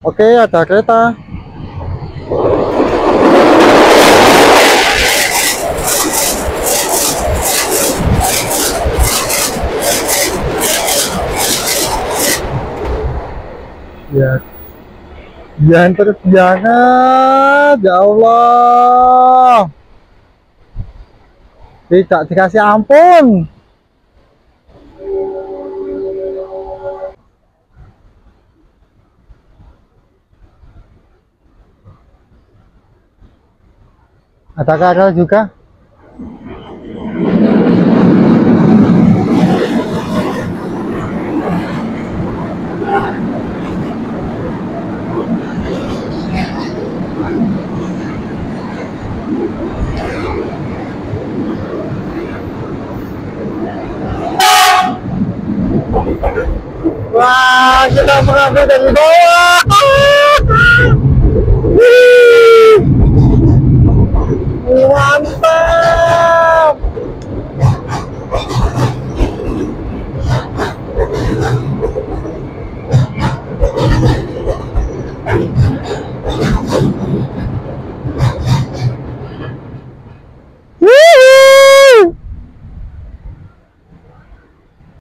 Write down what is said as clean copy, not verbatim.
Oke, ada kereta. Ya, jangan terus jangan, ya Allah. Tidak dikasih ampun. Ada KRL juga. Wah, kita mengambil dari bawah.